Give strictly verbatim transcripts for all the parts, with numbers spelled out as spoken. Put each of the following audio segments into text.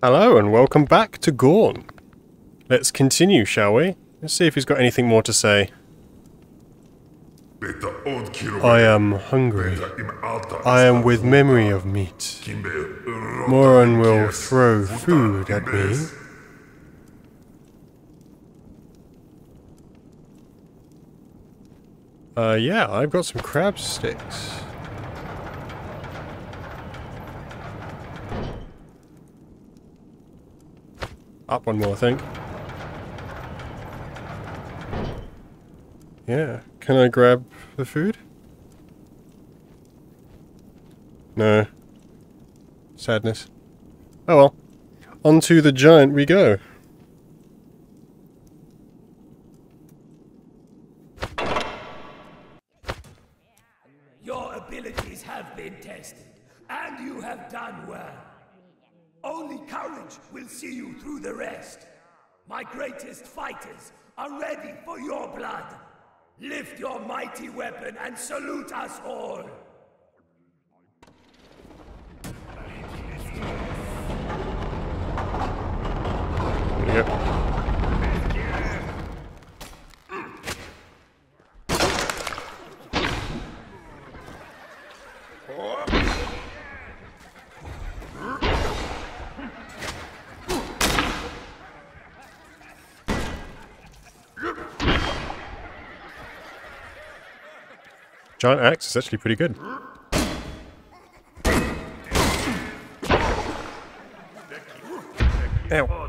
Hello and welcome back to GORN. Let's continue, shall we? Let's see if he's got anything more to say. I am hungry. I am with memory of meat. Moran will throw food at me. Uh, yeah, I've got some crab sticks. Up one more, I think. Yeah, can I grab the food? No. Sadness. Oh well. Onto the giant we go. Your abilities have been tested, and you have done well. Only courage will see you through the rest. My greatest fighters are ready for your blood. Lift your mighty weapon and salute us all. Yep. Giant axe is actually pretty good. Ow.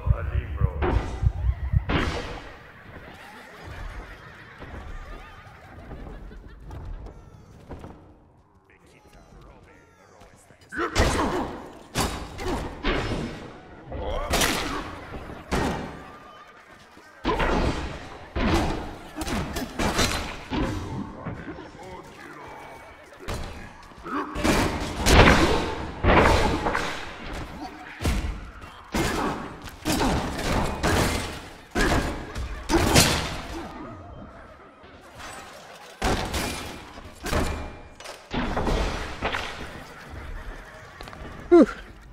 Whew.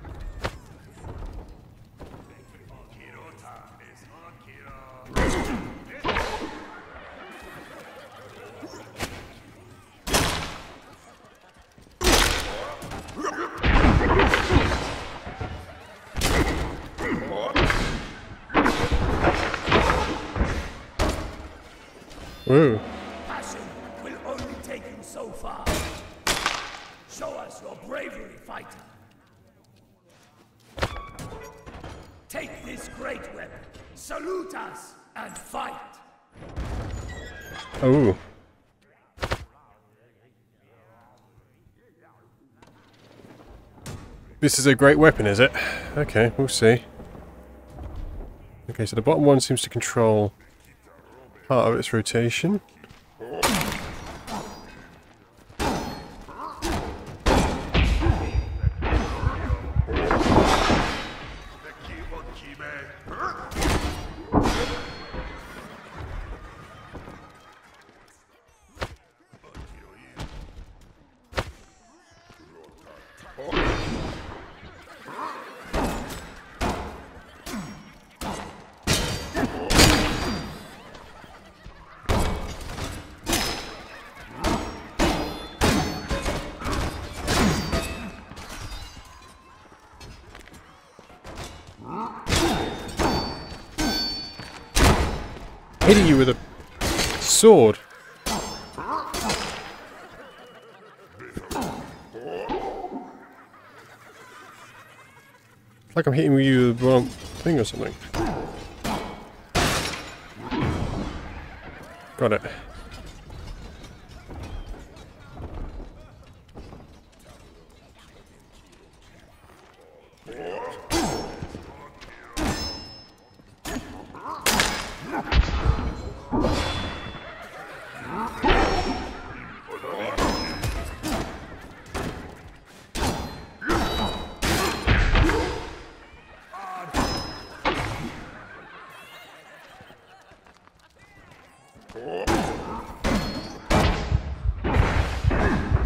Whoa. Passion will only take you so far. Show us your bravery, fighter. Take this great weapon, salute us, and fight! Oh. This is a great weapon, is it? Okay, we'll see. Okay, so the bottom one seems to control part of its rotation. Hitting you with a sword. It's like I'm hitting you with the wrong thing or something. Got it.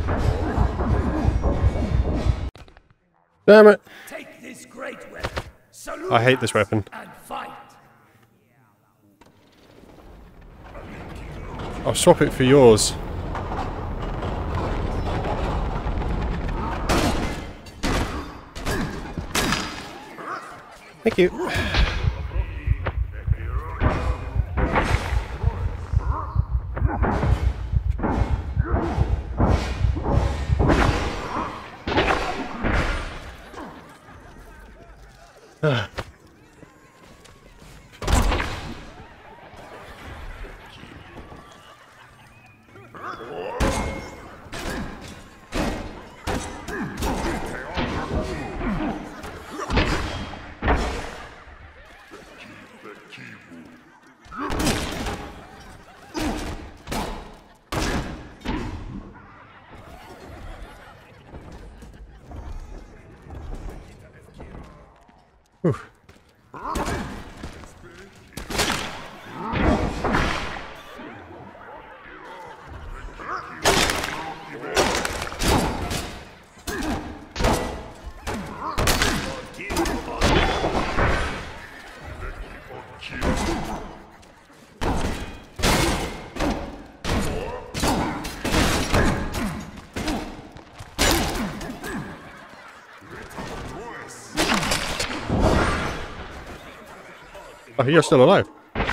Damn it. Take this great weapon, Salute I hate this us weapon. and fight. I'll swap it for yours. Thank you. Ah. Whew. Oh, you're still alive.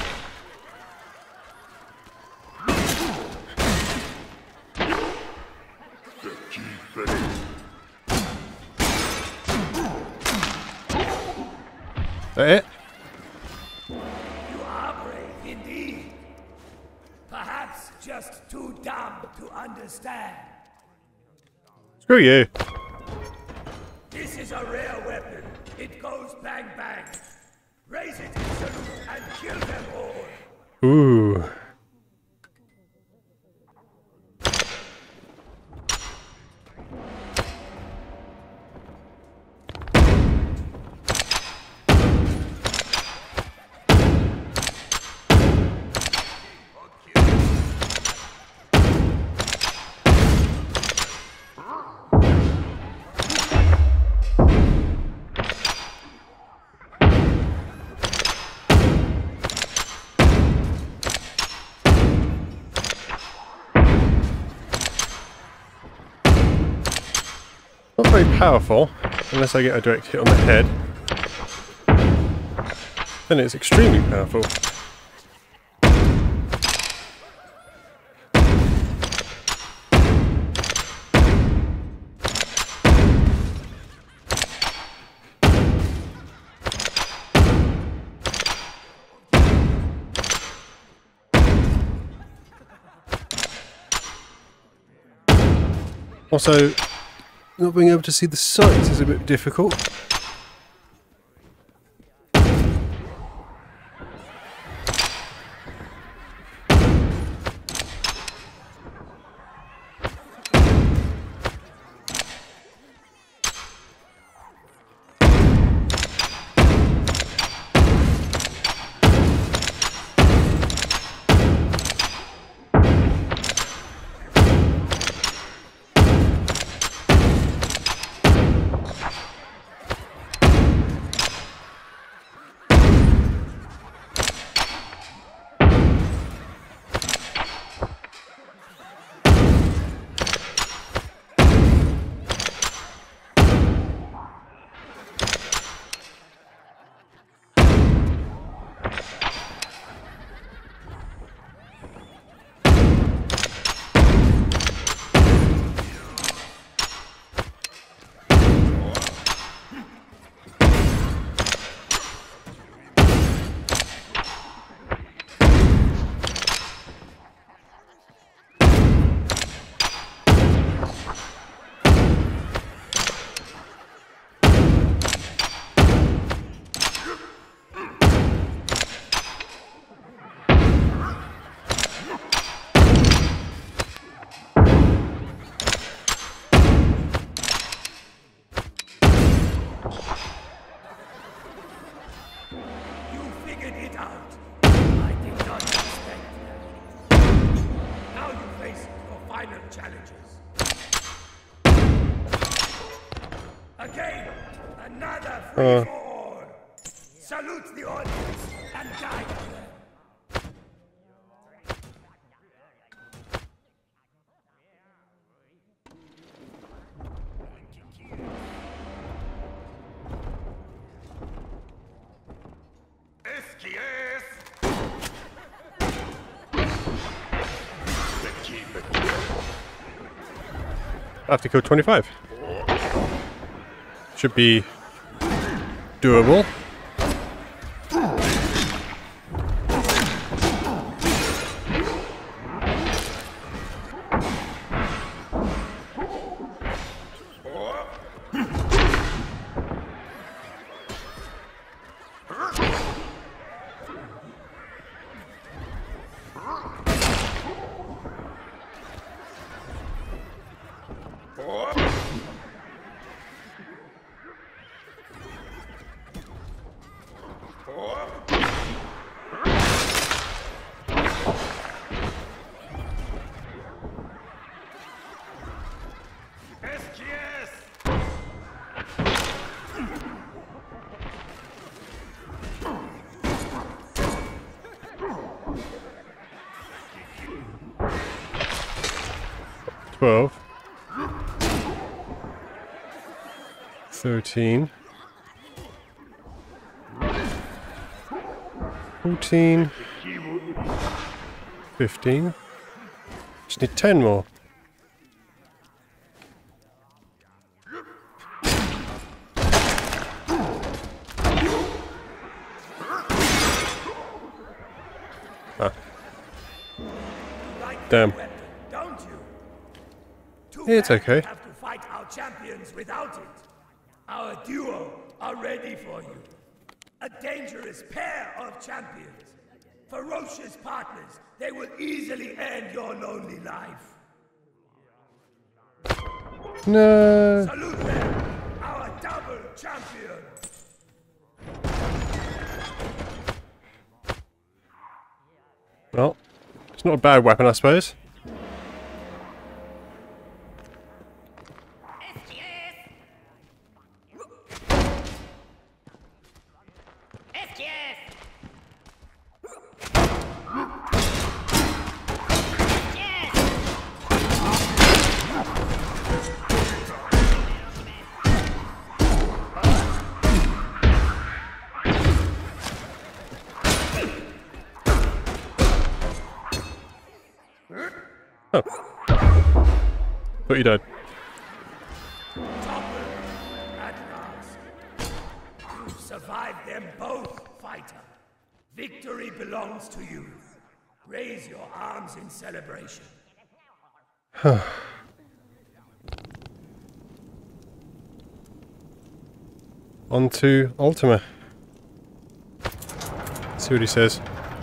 That it? You are brave indeed. Perhaps just too dumb to understand. Screw you. This is a rare weapon. It goes bang bang. Raise it in salute and kill them all. Ooh. Not very powerful, unless I get a direct hit on the head. Then it's extremely powerful. Also, not being able to see the sights is a bit difficult. challenges. Again, another free Uh. for all. the audience and guide them. I have to kill twenty-five. Should be doable. twelve. thirteen. fourteen. fifteen. Just need ten more. Ah. Damn. Don't you? Too It's bad okay. we have to fight our champions without it. Our duo are ready for you. A dangerous pair of champions. Ferocious partners. They will easily end your lonely life. No. Salute them, our double champion. Well, it's not a bad weapon, I suppose. Oh. Thought you died. At last. You survived them both, fighter. Victory belongs to you. Raise your arms in celebration. On to Ultima. See what he says.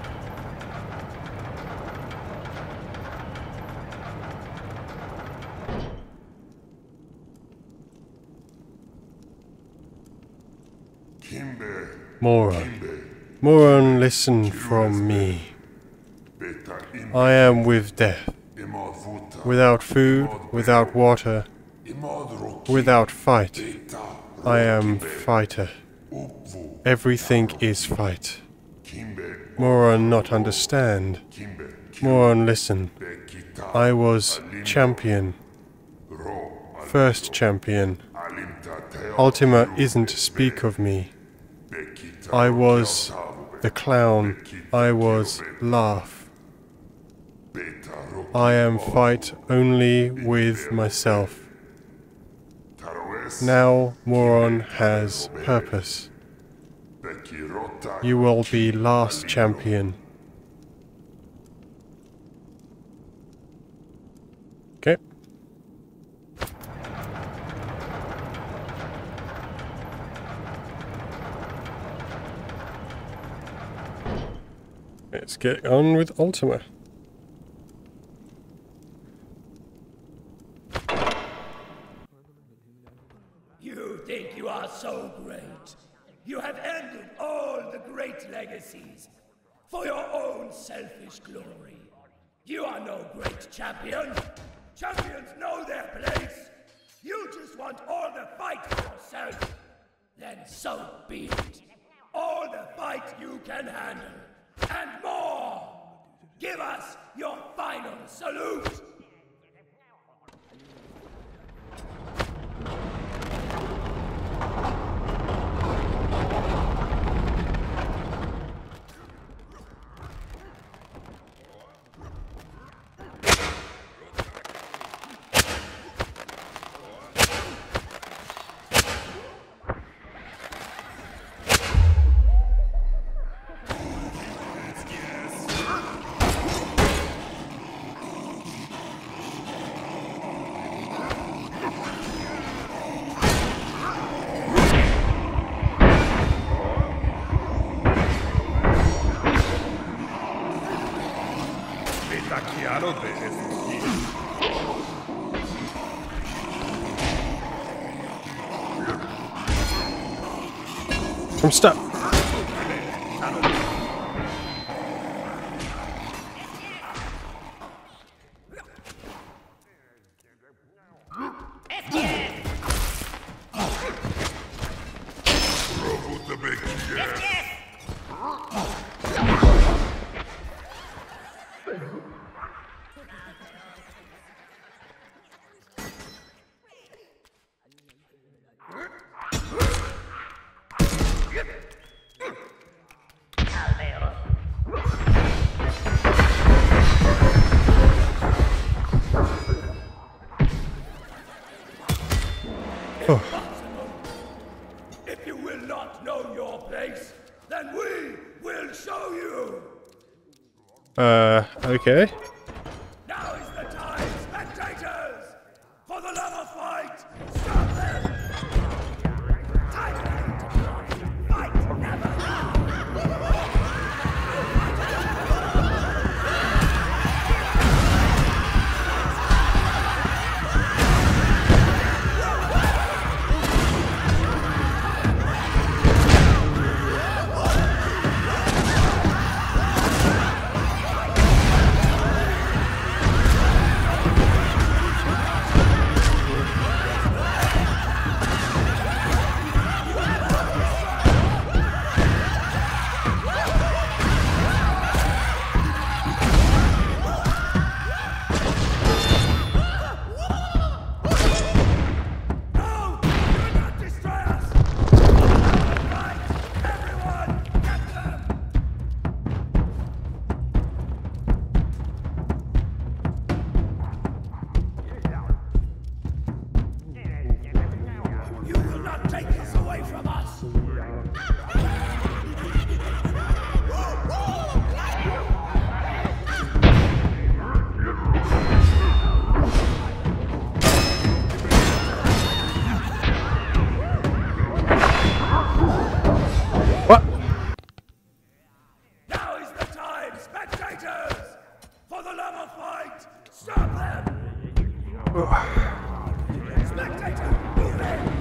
Moron. Moron, listen from me. I am with death. Without food, without water, without fight. I am fighter. Everything is fight. Moron, not understand. Moron, listen. I was champion. First champion. Ultima isn't speak of me. I was the clown. I was laugh. I am fight only with myself. Now Moron has purpose. You will be last champion. Okay. Let's get on with Ultima. You think you are so great. You have ended all the great legacies for your own selfish glory. You are no great champion. Champions know their place. You just want all the fight for yourself. Then so be it. All the fight can handle. And more! Give us your final salute! I'm stuck. If you will not know your place, then we will show you! Uh, okay. Now is the time, spectators! For the love of fight, stop them! Time fight never! What? Now is the time, spectators! For the love of fight, stop them! Spectator, move in!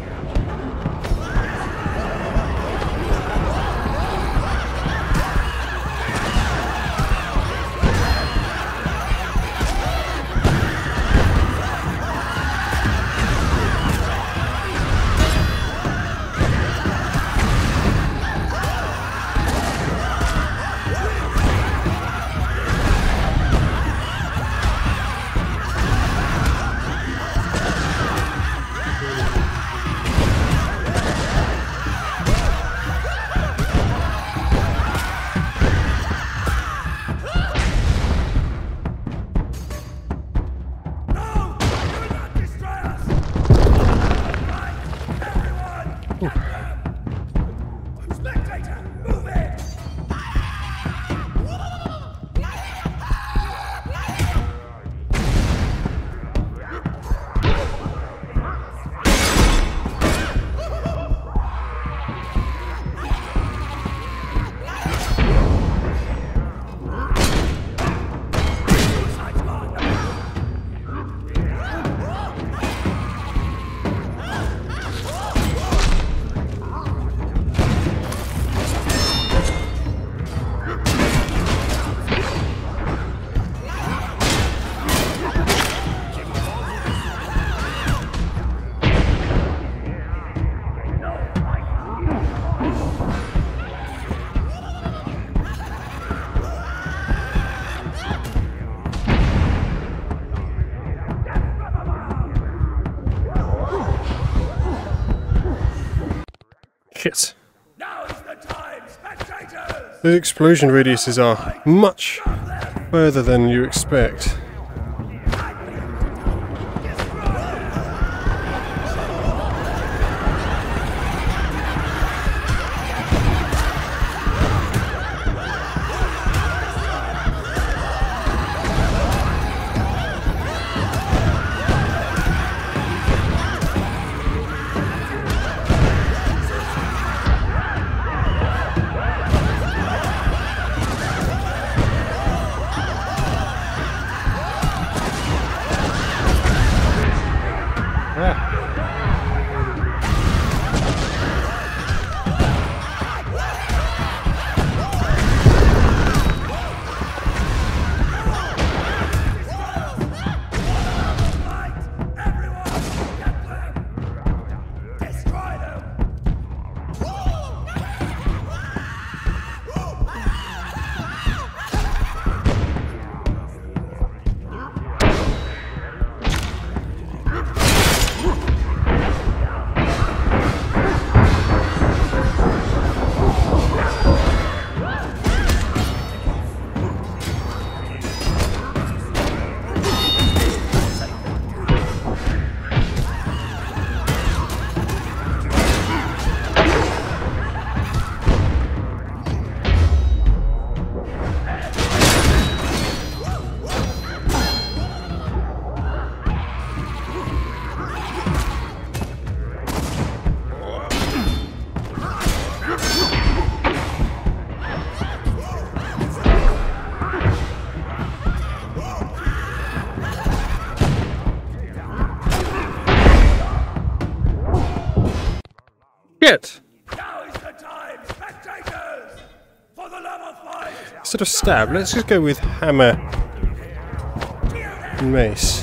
Spectators! The explosion radiuses are much further than you expect. Shit! Now is the time, spectators! For the love of fight! Instead of stab, let's just go with hammer and mace.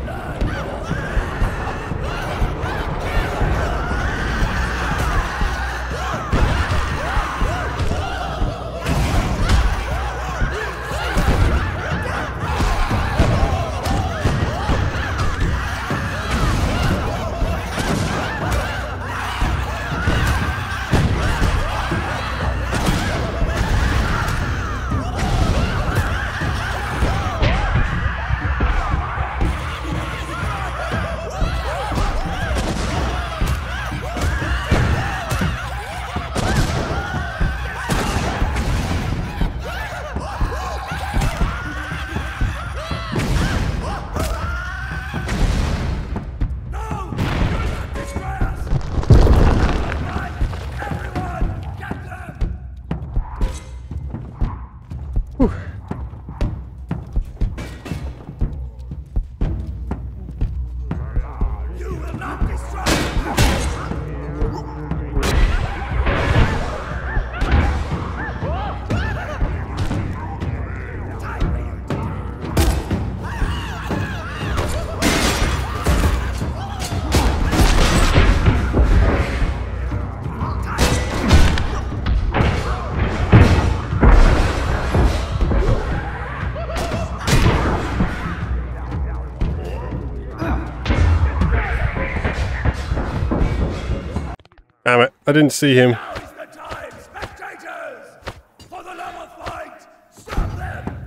Damn it, I didn't see him. Now is the time, spectators! For the love of fight, stop them!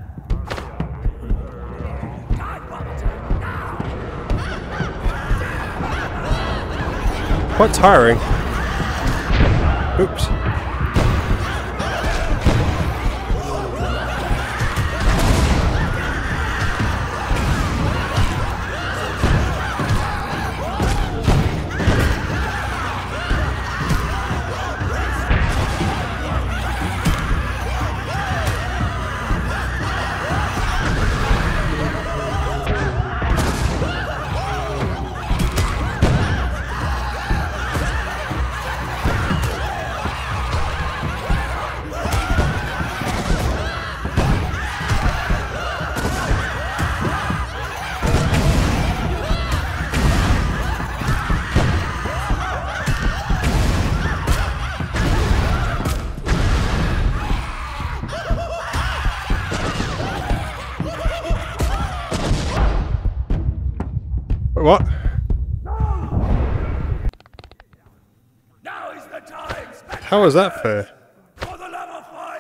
Time bomb now! Quite tiring. Oops. What? Now is the time, spectators! How is that fair? For the love of fight!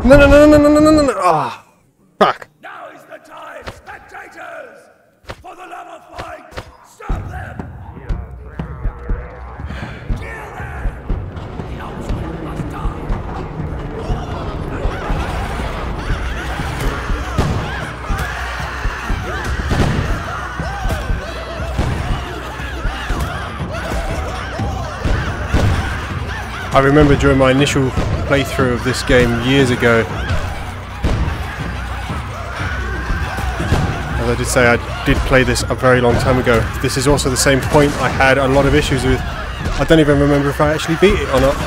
No, no, no, no, no, no, no, no, no. Ah, fuck. Now is the time, spectators! For the love of fight, stop them! Kill them! The ultimate must die! I remember during my initial playthrough of this game years ago, as I did say, I did play this a very long time ago. This is also the same point I had a lot of issues with. I don't even remember if I actually beat it or not.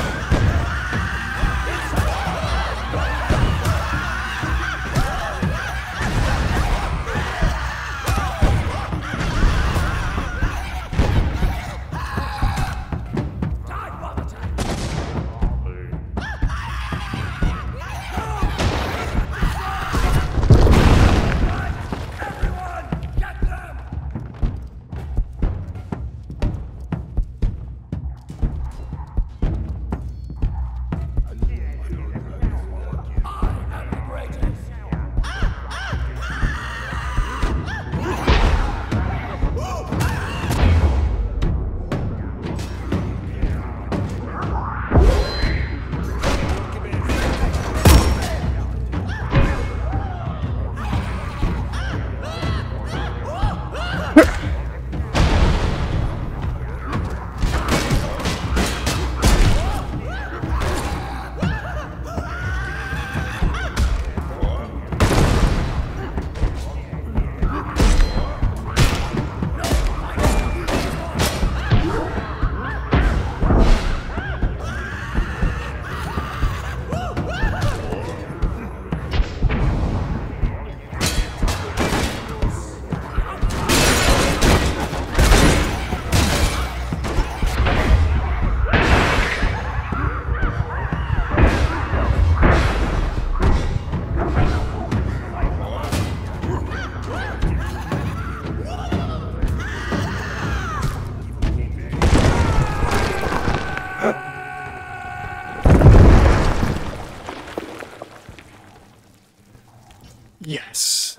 Yes.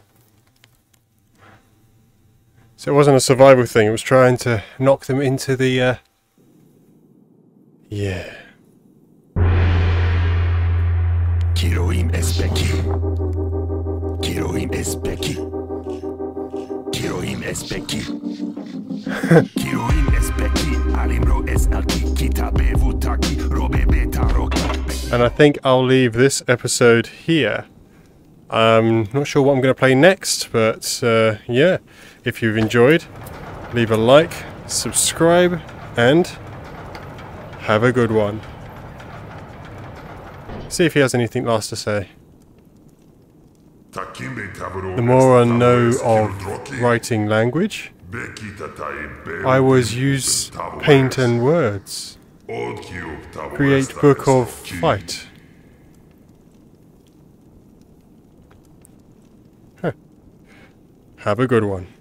So it wasn't a survival thing, it was trying to knock them into the, uh... yeah. Kiroim espeki. Kiroim espeki. Kiroim espeki. Kiroim espeki. Alimbro es alki kitabe vutaki robe beta roki. And I think I'll leave this episode here. I'm not sure what I'm going to play next, but uh, yeah, if you've enjoyed, leave a like, subscribe, and have a good one. See if he has anything last to say. The more I know of writing language, I was use paint and words. Create book of fight. Huh. Have a good one.